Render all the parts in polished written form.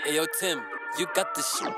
Hey yo Tim, you got this shit.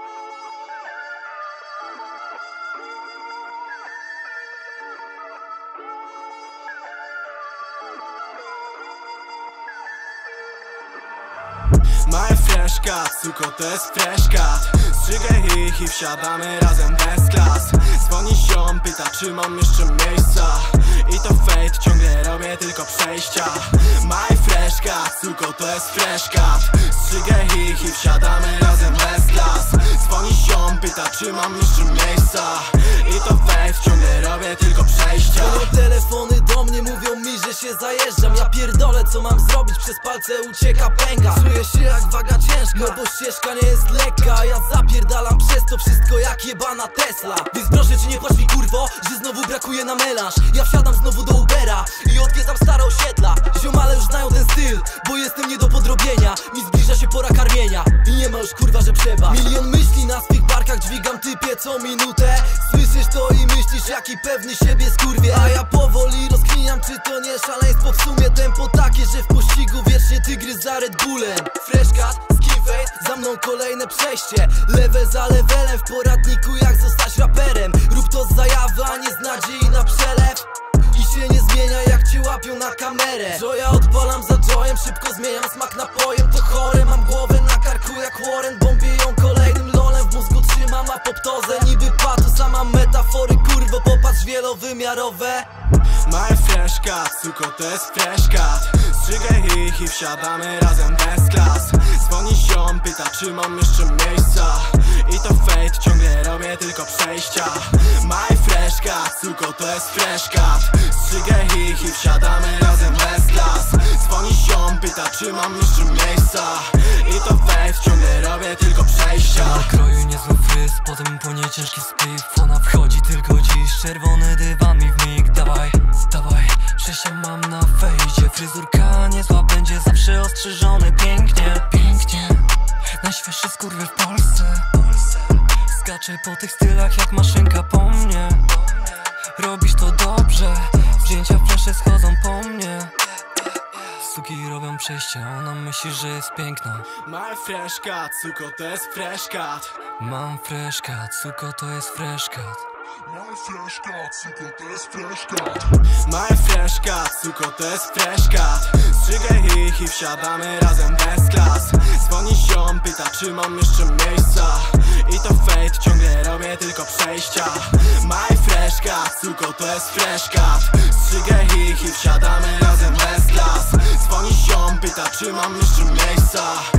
My fresh cut, suko to jest fresh cut. Strzygę ich i wsiadamy razem bez klas. Dzwoni ziom, pyta czy mam jeszcze miejsca. I to fate, ciągle robię tylko przejścia. My fresh cut, suko to jest fresh cut. Strzygę ich i wsiadamy razem bez klas. Dzwoni ziom, pyta czy mam jeszcze miejsca. I to fate, ciągle robię tylko przejścia. Dzwonią telefony do mnie, mówią mi, że się zajeżdżam. Ja pierdolę, co mam zrobić, przez palce ucieka pęka. Czuję się jak waga ciężka, no bo ścieżka nie jest lekka. Ja zapierdalam przez to wszystko jak jebana Tesla. Więc proszę cię, nie płacz mi kurwo, że znowu brakuje na melanż. Ja wsiadam znowu do Ubera i odwiedzam stare osiedla. Ziomale już znają ten styl, bo jestem nie do podrobienia. Mi zbliża się pora karmienia i nie ma już kurwa, że przebacz. Milion myśli na swych barkach dźwigam typie co minutę. Słyszysz to i myślisz jaki pewny siebie skurwie. A ja powoli rozkminiam, czy to nie szaleństwo. W sumie tempo takie, że w pościgu wiecznie tygrys za Red Bullem. Fresh cut, skin fade, za mną kolejne przejście. Level za levelem w poradniku jak zostać raperem. Rób to z zajawy, a nie z nadziei na przelew. I się nie zmienia jak cię łapią na kamerę. Joya odpalam za joyem, szybko zmieniam smak napojem. To chore, mam głowę na karku jak Warren. Bombię ją kolejnym lolem, w mózgu trzymam apoptozę. Niby pato, sama metafory, kurwo popatrz wielowymiarowe. My fresh cut, suko to jest fresh cut. Strzygę ich i wsiadamy razem bez klas. Dzwoni ziom, pyta czy mam jeszcze miejsca. I to fate, ciągle robię tylko przejścia. My fresh cut, suko to jest fresh cut. Strzygę ich i wsiadamy razem bez klas. Dzwoni ziom, pyta czy mam jeszcze miejsca. I to fate, ciągle robię tylko przejścia. Na kroju niezły fryz, potem płonie ciężki spliff. Ona wchodzi tylko dziś, czerwony dywan mi w mig. Dawaj, dawaj, przejścia mam na fejdzie. Fryzurka niezła, będzie zawsze ostrzyżony pięknie, pięknie. Najświeższy skurwy w Polsce. Skaczę po tych stylach jak maszynka po mnie. Robisz to dobrze, zdjęcia flesze schodzą po mnie. Suki robią przejścia, ona myśli, że jest piękna. My fresh cut, suko to jest fresh cut. Mam fresh cut, suko to jest fresh cut. My fresh cut, suko to jest fresh cut. My fresh cut, suko to jest fresh cut. Strzygę ich i wsiadamy razem bez klas. Dzwoni ziom, pyta czy mam jeszcze miejsca. I to fate, ciągle robię tylko przejścia. My fresh cut, suko to jest fresh cut. Strzygę ich i wsiadamy razem bez klas. Dzwoni ziom, pyta czy mam jeszcze miejsca.